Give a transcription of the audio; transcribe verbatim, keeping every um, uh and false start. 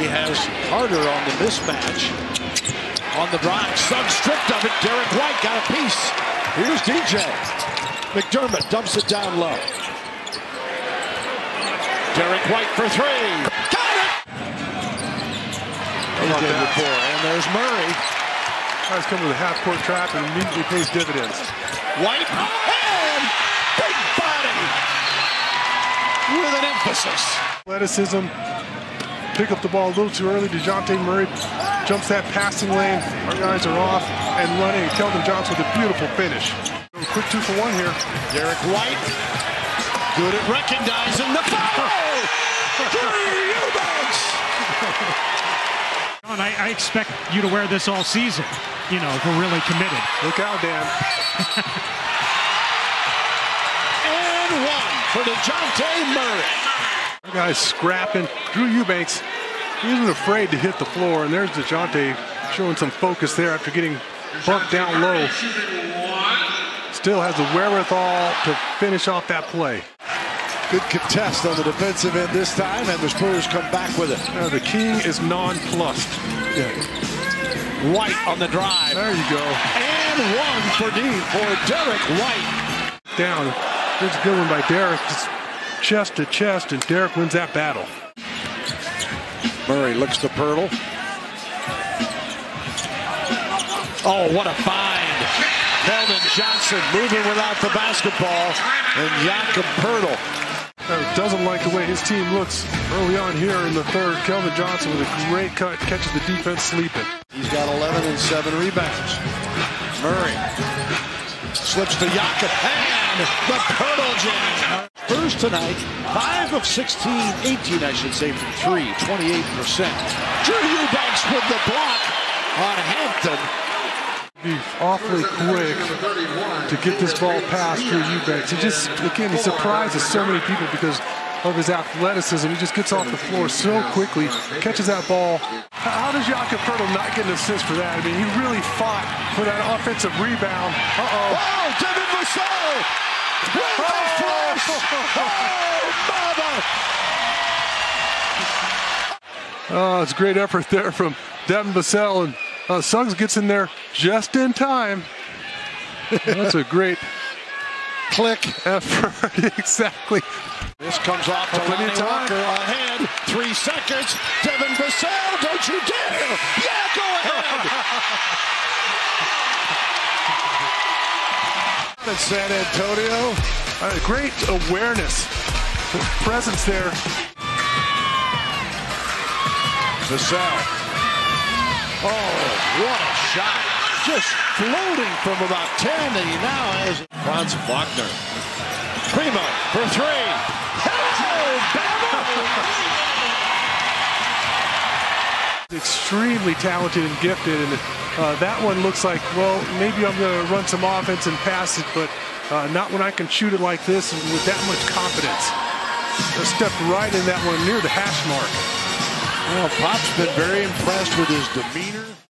Murray has Carter on the mismatch. On the drive, Suggs stripped of it. Derek White got a piece. Here's D J. McDermott dumps it down low. Derek White for three. Got it! And there's Murray. Guys coming with a half-court trap and immediately pays dividends. White and big body with an emphasis. Athleticism. Pick up the ball a little too early. DeJounte Murray jumps that passing lane. Our guys are off and running. Keldon Johnson with a beautiful finish. Quick two for one here. Derek White, good at recognizing the foul. Drew Eubanks. I, I expect you to wear this all season, you know, if we're really committed. Look out, Dan. And one for DeJounte Murray. Our guy's scrapping. Drew Eubanks, he isn't afraid to hit the floor, and there's DeJounte showing some focus there after getting bumped down low. Still has the wherewithal to finish off that play. Good contest on the defensive end this time, and the Spurs come back with it. Uh, the king is nonplussed. Yeah. White on the drive. There you go. And one for D for Derek White. Down. There's a good one by Derek. Just chest to chest, and Derek wins that battle. Murray looks to Pirtle. Oh, what a find. Keldon Johnson moving without the basketball, and Jakob Pirtle. Uh, doesn't like the way his team looks early on here in the third. Keldon Johnson with a great cut, catches the defense sleeping. He's got eleven and seven rebounds. Murray slips to Jakob, and the Pirtle jam. Spurs tonight, five of sixteen, eighteen I should say, from three, twenty-eight percent. Drew Eubanks with the block on Hampton. Be awfully quick to get this ball past Drew Eubanks. He just, again, he surprises so many people because of his athleticism. He just gets off the floor so quickly, catches that ball. How does Jakob Pirtle not get an assist for that? I mean, he really fought for that offensive rebound. Uh-oh. Oh, Devin Vassell! With the flush! Oh, Bubba! Oh, it's a great effort there from Devin Vassell, and uh, Suggs gets in there just in time. That's a great click effort. Exactly. This comes off to Lonnie Walker ahead. Three seconds. Devin Vassell, don't you dare! Yeah, go ahead! In San Antonio. Uh, great awareness, presence there. Vassell. Oh, what a shot. Just floating from about ten, and he now has Franz Wagner. Primo for three. Oh, extremely talented and gifted, and uh, that one looks like, well, maybe I'm going to run some offense and pass it, but uh, not when I can shoot it like this and with that much confidence. I stepped right in that one near the hash mark. Well, Pop's been very impressed with his demeanor.